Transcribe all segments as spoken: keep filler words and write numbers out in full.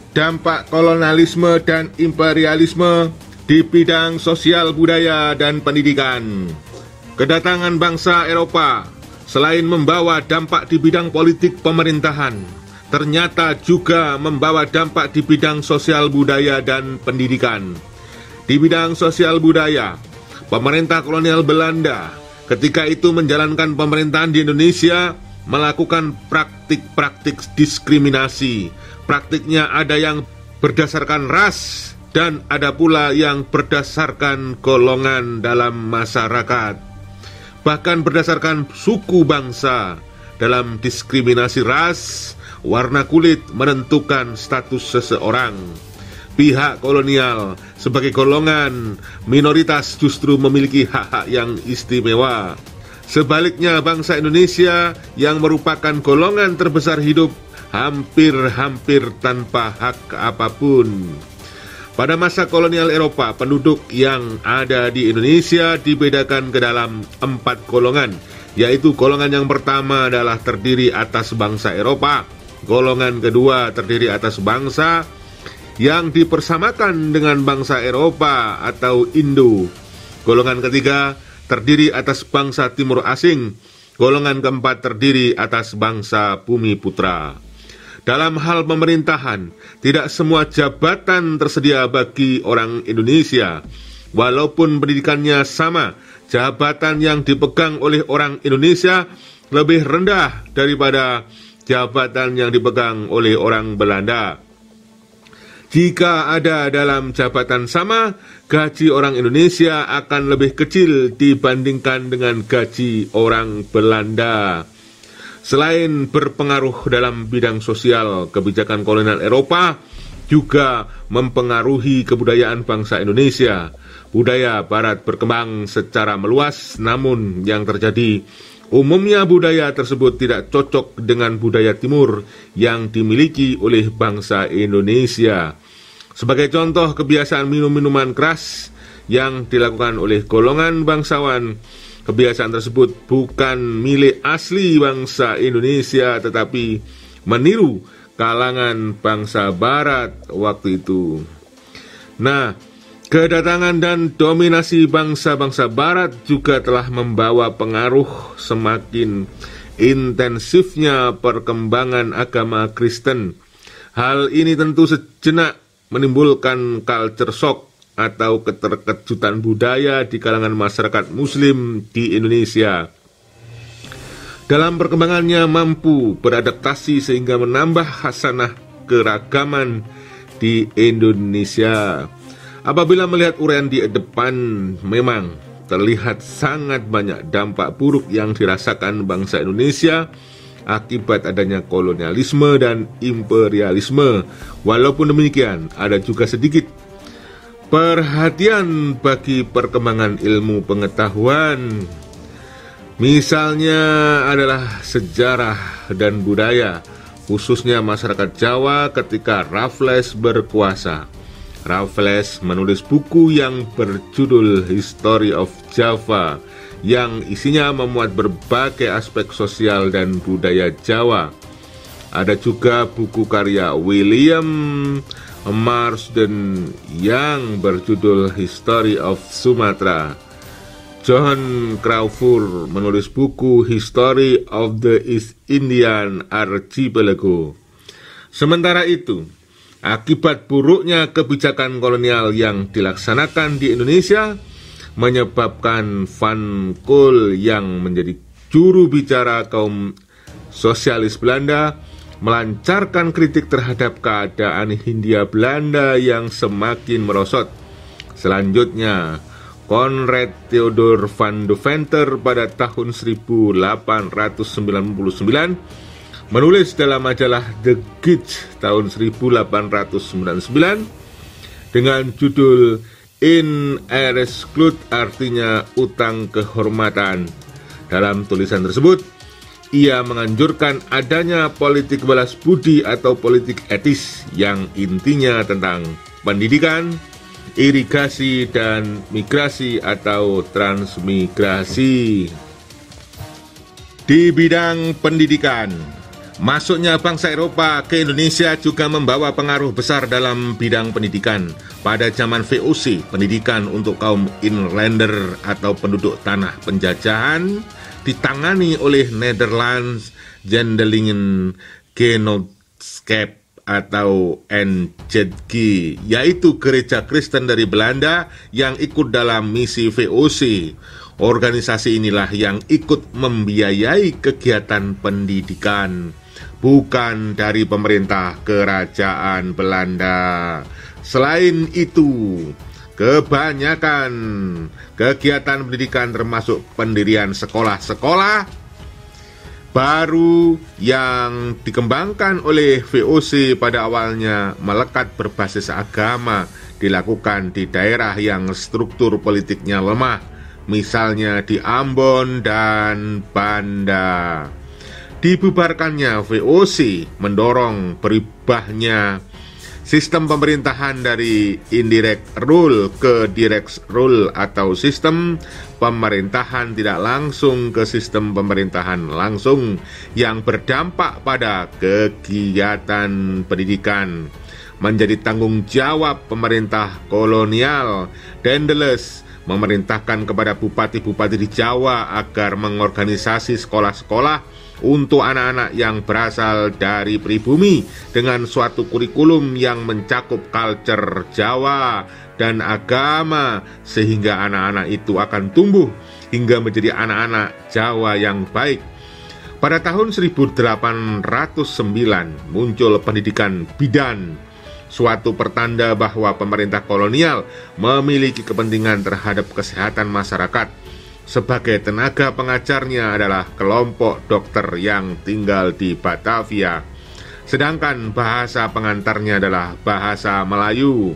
dampak kolonialisme dan imperialisme di bidang sosial budaya dan pendidikan. Kedatangan bangsa Eropa selain membawa dampak di bidang politik pemerintahan, ternyata juga membawa dampak di bidang sosial budaya dan pendidikan. Di bidang sosial budaya, pemerintah kolonial Belanda ketika itu menjalankan pemerintahan di Indonesia melakukan praktik-praktik diskriminasi. Praktiknya ada yang berdasarkan ras dan ada pula yang berdasarkan golongan dalam masyarakat. Bahkan berdasarkan suku bangsa. Dalam diskriminasi ras, warna kulit menentukan status seseorang. Pihak kolonial sebagai golongan minoritas justru memiliki hak-hak yang istimewa. Sebaliknya bangsa Indonesia yang merupakan golongan terbesar hidup hampir-hampir tanpa hak apapun. Pada masa kolonial Eropa, penduduk yang ada di Indonesia dibedakan ke dalam empat golongan, yaitu golongan yang pertama adalah terdiri atas bangsa Eropa, golongan kedua terdiri atas bangsa yang dipersamakan dengan bangsa Eropa atau Indo, golongan ketiga terdiri atas bangsa Timur Asing, golongan keempat terdiri atas bangsa Bumi Putra. Dalam hal pemerintahan, tidak semua jabatan tersedia bagi orang Indonesia. Walaupun pendidikannya sama, jabatan yang dipegang oleh orang Indonesia lebih rendah daripada jabatan yang dipegang oleh orang Belanda. Jika ada dalam jabatan sama, gaji orang Indonesia akan lebih kecil dibandingkan dengan gaji orang Belanda. Selain berpengaruh dalam bidang sosial, kebijakan kolonial Eropa juga mempengaruhi kebudayaan bangsa Indonesia. Budaya Barat berkembang secara meluas, namun yang terjadi umumnya budaya tersebut tidak cocok dengan budaya Timur yang dimiliki oleh bangsa Indonesia. Sebagai contoh, kebiasaan minum minuman keras yang dilakukan oleh golongan bangsawan, kebiasaan tersebut bukan milik asli bangsa Indonesia tetapi meniru kalangan bangsa Barat waktu itu. Nah, kedatangan dan dominasi bangsa-bangsa Barat juga telah membawa pengaruh semakin intensifnya perkembangan agama Kristen. Hal ini tentu sejenak menimbulkan culture shock atau keterkejutan budaya di kalangan masyarakat Muslim di Indonesia. Dalam perkembangannya mampu beradaptasi sehingga menambah khasanah keragaman di Indonesia. Apabila melihat uraian di depan, memang terlihat sangat banyak dampak buruk yang dirasakan bangsa Indonesia akibat adanya kolonialisme dan imperialisme. Walaupun demikian, ada juga sedikit perhatian bagi perkembangan ilmu pengetahuan. Misalnya adalah sejarah dan budaya, khususnya masyarakat Jawa ketika Raffles berkuasa. Raffles menulis buku yang berjudul History of Java, yang isinya memuat berbagai aspek sosial dan budaya Jawa. Ada juga buku karya William Marsden yang berjudul History of Sumatra. John Crawfurd menulis buku History of the East Indian Archipelago. Sementara itu, akibat buruknya kebijakan kolonial yang dilaksanakan di Indonesia menyebabkan Van Kool yang menjadi juru bicara kaum sosialis Belanda melancarkan kritik terhadap keadaan Hindia Belanda yang semakin merosot. Selanjutnya, Konrad Theodor van Deventer pada tahun seribu delapan ratus sembilan puluh sembilan menulis dalam majalah The Gitz tahun seribu delapan ratus sembilan puluh sembilan dengan judul In Eresclut, artinya utang kehormatan. Dalam tulisan tersebut, ia menganjurkan adanya politik balas budi atau politik etis yang intinya tentang pendidikan, irigasi, dan migrasi atau transmigrasi. Di bidang pendidikan, Masuknya bangsa Eropa ke Indonesia juga membawa pengaruh besar dalam bidang pendidikan. Pada zaman V O C, pendidikan untuk kaum inlander atau penduduk tanah penjajahan ditangani oleh Nederlands Zendelingen Genootschap atau N Z G, yaitu gereja Kristen dari Belanda yang ikut dalam misi V O C. Organisasi inilah yang ikut membiayai kegiatan pendidikan, bukan dari pemerintah kerajaan Belanda. Selain itu, kebanyakan kegiatan pendidikan termasuk pendirian sekolah-sekolah baru yang dikembangkan oleh V O C pada awalnya melekat berbasis agama dilakukan di daerah yang struktur politiknya lemah, misalnya di Ambon dan Banda. Dibubarkannya V O C mendorong berubahnya sistem pemerintahan dari indirect rule ke direct rule atau sistem pemerintahan tidak langsung ke sistem pemerintahan langsung yang berdampak pada kegiatan pendidikan. Menjadi tanggung jawab pemerintah kolonial, Daendels memerintahkan kepada bupati-bupati di Jawa agar mengorganisasi sekolah-sekolah untuk anak-anak yang berasal dari pribumi dengan suatu kurikulum yang mencakup culture Jawa dan agama, sehingga anak-anak itu akan tumbuh hingga menjadi anak-anak Jawa yang baik. Pada tahun seribu delapan ratus sembilan muncul pendidikan bidan, suatu pertanda bahwa pemerintah kolonial memiliki kepentingan terhadap kesehatan masyarakat. Sebagai tenaga pengajarnya adalah kelompok dokter yang tinggal di Batavia, sedangkan bahasa pengantarnya adalah bahasa Melayu.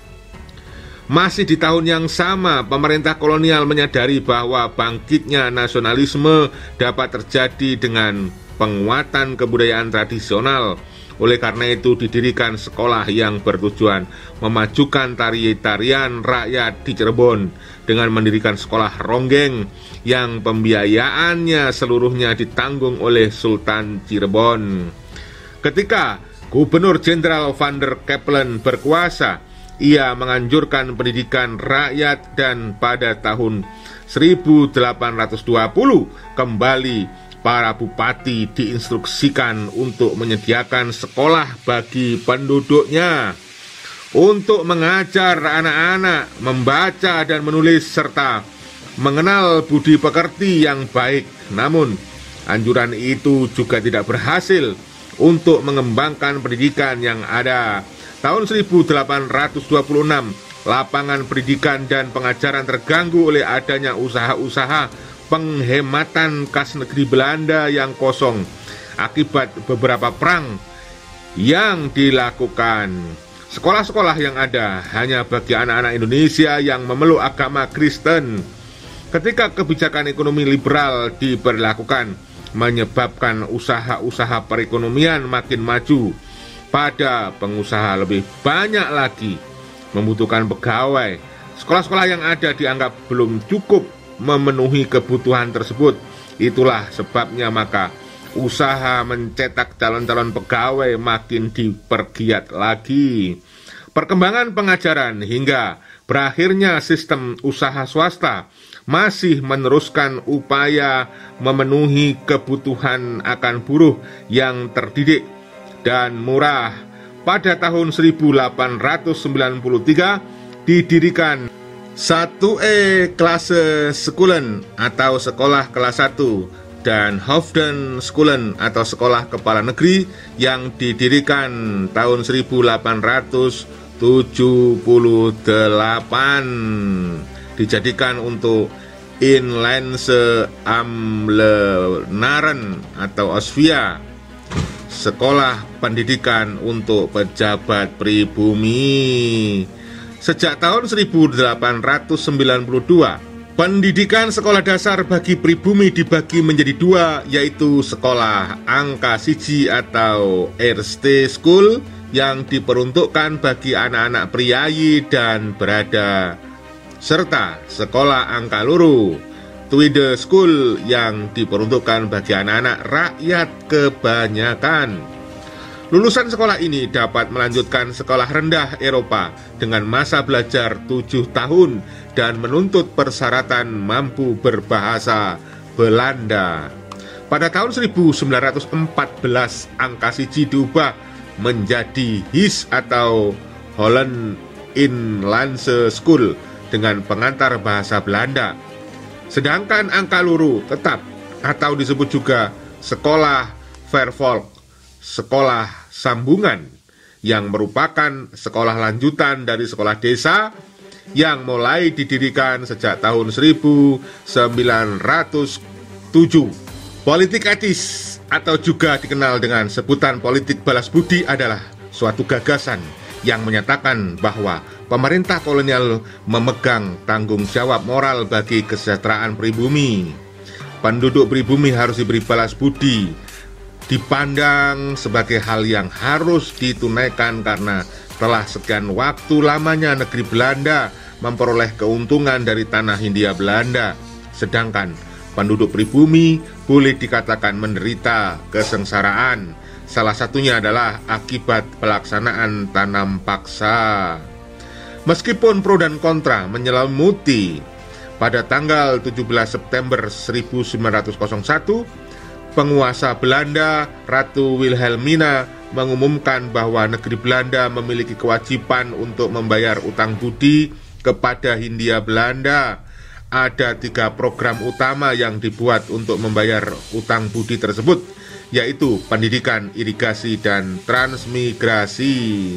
Masih di tahun yang sama, pemerintah kolonial menyadari bahwa bangkitnya nasionalisme dapat terjadi dengan penguatan kebudayaan tradisional. Oleh karena itu didirikan sekolah yang bertujuan memajukan tari-tarian rakyat di Cirebon dengan mendirikan sekolah ronggeng yang pembiayaannya seluruhnya ditanggung oleh Sultan Cirebon. Ketika Gubernur Jenderal Van der Kepelen berkuasa, ia menganjurkan pendidikan rakyat dan pada tahun seribu delapan ratus dua puluh kembali para bupati diinstruksikan untuk menyediakan sekolah bagi penduduknya untuk mengajar anak-anak membaca dan menulis serta mengenal budi pekerti yang baik. Namun, anjuran itu juga tidak berhasil untuk mengembangkan pendidikan yang ada. Tahun seribu delapan ratus dua puluh enam, lapangan pendidikan dan pengajaran terganggu oleh adanya usaha-usaha penghematan kas negeri Belanda yang kosong akibat beberapa perang yang dilakukan. Sekolah-sekolah yang ada hanya bagi anak-anak Indonesia yang memeluk agama Kristen. Ketika kebijakan ekonomi liberal diberlakukan, menyebabkan usaha-usaha perekonomian makin maju. Pada pengusaha lebih banyak lagi membutuhkan pegawai. Sekolah-sekolah yang ada dianggap belum cukup memenuhi kebutuhan tersebut. Itulah sebabnya maka usaha mencetak calon-calon pegawai makin dipergiat lagi. Perkembangan pengajaran hingga berakhirnya sistem usaha swasta masih meneruskan upaya memenuhi kebutuhan akan buruh yang terdidik dan murah. Pada tahun seribu delapan ratus sembilan puluh tiga didirikan satu E Klasse Skolen atau sekolah kelas satu dan Hoofdskolen atau sekolah kepala negeri yang didirikan tahun seribu delapan ratus tujuh puluh delapan, dijadikan untuk Inlandse Ambtenaren atau Osvia, sekolah pendidikan untuk pejabat pribumi. Sejak tahun seribu delapan ratus sembilan puluh dua, pendidikan sekolah dasar bagi pribumi dibagi menjadi dua, yaitu sekolah angka siji atau Eerste School yang diperuntukkan bagi anak-anak priayi dan berada, serta sekolah angka loro Tweede School yang diperuntukkan bagi anak-anak rakyat kebanyakan. Lulusan sekolah ini dapat melanjutkan sekolah rendah Eropa dengan masa belajar tujuh tahun dan menuntut persyaratan mampu berbahasa Belanda. Pada tahun seribu sembilan ratus empat belas, angka siji diubah menjadi H I S atau Holland Inlandse School dengan pengantar bahasa Belanda. Sedangkan angka luru tetap atau disebut juga Sekolah Vervolg, sekolah sambungan, yang merupakan sekolah lanjutan dari sekolah desa yang mulai didirikan sejak tahun seribu sembilan ratus tujuh. Politik etis atau juga dikenal dengan sebutan politik balas budi adalah suatu gagasan yang menyatakan bahwa pemerintah kolonial memegang tanggung jawab moral bagi kesejahteraan pribumi. Penduduk pribumi harus diberi balas budi, dipandang sebagai hal yang harus ditunaikan karena telah sekian waktu lamanya negeri Belanda memperoleh keuntungan dari tanah Hindia Belanda, sedangkan penduduk pribumi boleh dikatakan menderita kesengsaraan. Salah satunya adalah akibat pelaksanaan tanam paksa. Meskipun pro dan kontra menyelimuti, pada tanggal tujuh belas September seribu sembilan ratus satu, penguasa Belanda, Ratu Wilhelmina, mengumumkan bahwa negeri Belanda memiliki kewajiban untuk membayar utang budi kepada Hindia Belanda. Ada tiga program utama yang dibuat untuk membayar utang budi tersebut, yaitu pendidikan, irigasi, dan transmigrasi.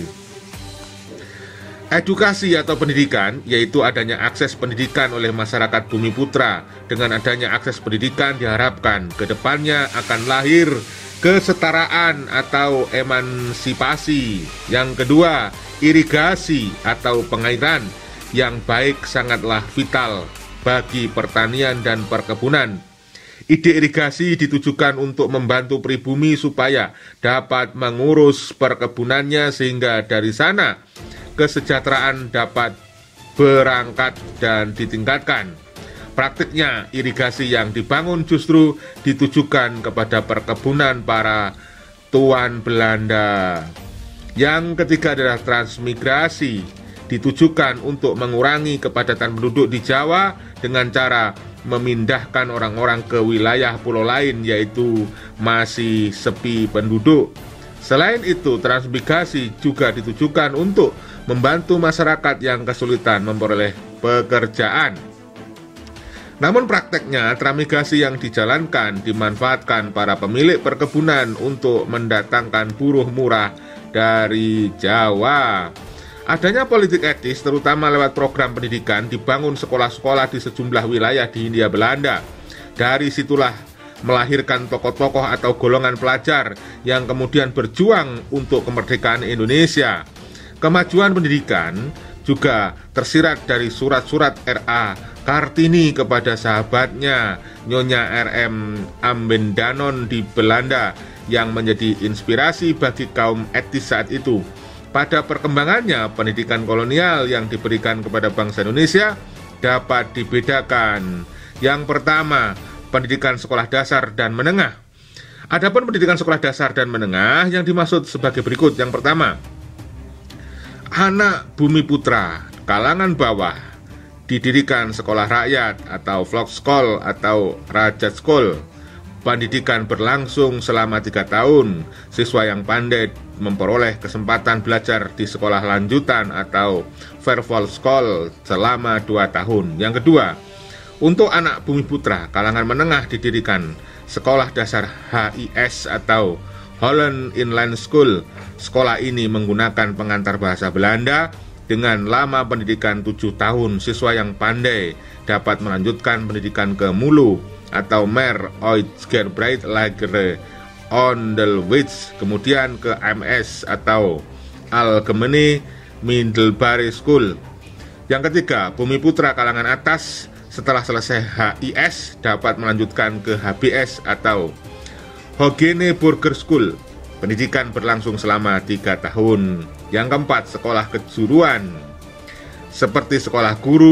Edukasi atau pendidikan, yaitu adanya akses pendidikan oleh masyarakat Bumiputra. Dengan adanya akses pendidikan diharapkan kedepannya akan lahir kesetaraan atau emansipasi. Yang kedua, irigasi atau pengairan yang baik sangatlah vital bagi pertanian dan perkebunan. Ide irigasi ditujukan untuk membantu pribumi supaya dapat mengurus perkebunannya sehingga dari sana kesejahteraan dapat berangkat dan ditingkatkan. Praktiknya, irigasi yang dibangun justru ditujukan kepada perkebunan para tuan Belanda. Yang ketiga adalah transmigrasi, ditujukan untuk mengurangi kepadatan penduduk di Jawa dengan cara memindahkan orang-orang ke wilayah pulau lain, yaitu masih sepi penduduk. Selain itu, transmigrasi juga ditujukan untuk membantu masyarakat yang kesulitan memperoleh pekerjaan. Namun prakteknya, transmigrasi yang dijalankan dimanfaatkan para pemilik perkebunan untuk mendatangkan buruh murah dari Jawa. Adanya politik etis, terutama lewat program pendidikan, dibangun sekolah-sekolah di sejumlah wilayah di Hindia Belanda. Dari situlah melahirkan tokoh-tokoh atau golongan pelajar yang kemudian berjuang untuk kemerdekaan Indonesia. Kemajuan pendidikan juga tersirat dari surat-surat R A Kartini kepada sahabatnya Nyonya R M Ambendanon di Belanda yang menjadi inspirasi bagi kaum etis saat itu. Pada perkembangannya, pendidikan kolonial yang diberikan kepada bangsa Indonesia dapat dibedakan. Yang pertama, pendidikan sekolah dasar dan menengah. Adapun pendidikan sekolah dasar dan menengah yang dimaksud sebagai berikut. Yang pertama, anak Bumiputra kalangan bawah didirikan sekolah rakyat atau Volksskool atau Rajaschool. Pendidikan berlangsung selama tiga tahun. Siswa yang pandai memperoleh kesempatan belajar di sekolah lanjutan atau Vervolgschool selama dua tahun. Yang kedua, untuk anak Bumiputra kalangan menengah didirikan sekolah dasar H I S atau Holland Inland School. Sekolah ini menggunakan pengantar bahasa Belanda dengan lama pendidikan tujuh tahun. Siswa yang pandai dapat melanjutkan pendidikan ke Mulu atau Mer Uitgerbreid Lagere Onderwijs, kemudian ke M S atau Algemene Middelbare School. Yang ketiga, Bumiputra kalangan atas setelah selesai H I S dapat melanjutkan ke H B S atau Hogene Burger School. Pendidikan berlangsung selama tiga tahun. Yang keempat, sekolah kejuruan seperti sekolah guru,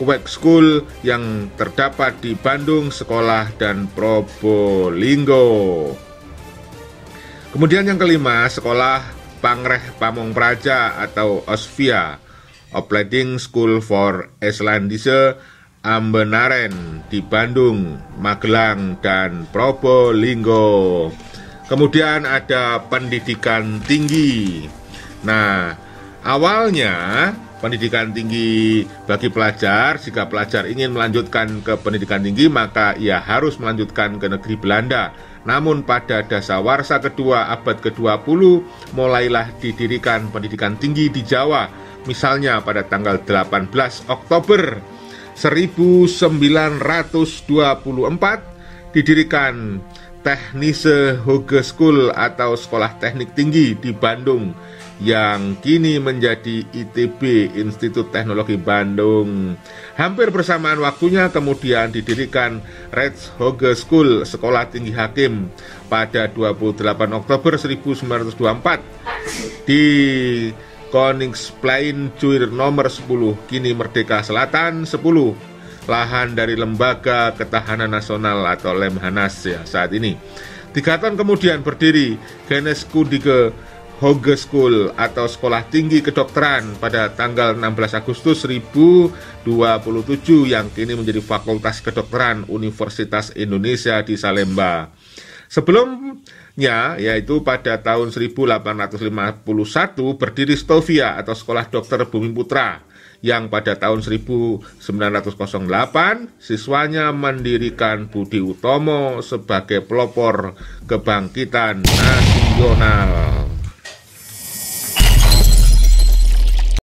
Quake School yang terdapat di Bandung, Sekolah, dan Probolinggo. Kemudian yang kelima, Sekolah Pangreh Pamong Praja atau Osvia, Opleiding School for Islandische Ambenaren di Bandung, Magelang, dan Probolinggo. Kemudian ada pendidikan tinggi. Nah, awalnya pendidikan tinggi bagi pelajar, jika pelajar ingin melanjutkan ke pendidikan tinggi maka ia harus melanjutkan ke negeri Belanda. Namun pada dasawarsa kedua abad ke dua puluh mulailah didirikan pendidikan tinggi di Jawa. Misalnya pada tanggal delapan belas Oktober seribu sembilan ratus dua puluh empat didirikan Technische Hogeschool atau Sekolah Teknik Tinggi di Bandung yang kini menjadi I T B, Institut Teknologi Bandung. Hampir bersamaan waktunya kemudian didirikan Rechtshogeschool, Sekolah Tinggi Hakim pada dua puluh delapan Oktober seribu sembilan ratus dua puluh empat di Koningsplein Cuir nomor sepuluh, kini Merdeka Selatan sepuluh, lahan dari Lembaga Ketahanan Nasional atau Lemhanas ya saat ini. Tiga tahun kemudian berdiri Geneeskundige Hogeschool atau Sekolah Tinggi Kedokteran pada tanggal enam belas Agustus seribu dua puluh tujuh yang kini menjadi Fakultas Kedokteran Universitas Indonesia di Salemba. Sebelumnya, yaitu pada tahun seribu delapan ratus lima puluh satu berdiri Stovia atau Sekolah Dokter Bumi Putra yang pada tahun seribu sembilan ratus delapan siswanya mendirikan Budi Utomo sebagai pelopor kebangkitan nasional.